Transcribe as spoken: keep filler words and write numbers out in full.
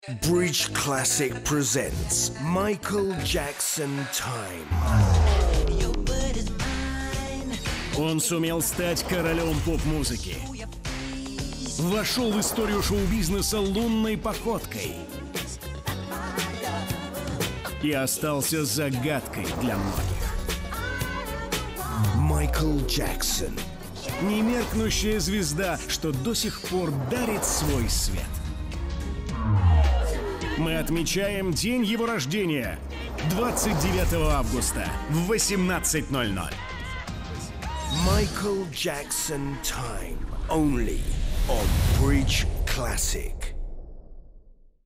Bridge Classic presents Michael Jackson Time. Он сумел стать королем поп-музыки. Вошел в историю шоу-бизнеса лунной походкой. И остался загадкой для многих. Майкл Джексон. Немеркнущая звезда, что до сих пор дарит свой свет. Мы отмечаем день его рождения двадцать девятого августа в восемнадцать ноль ноль. Michael Jackson Time. Only on Bridge Classic.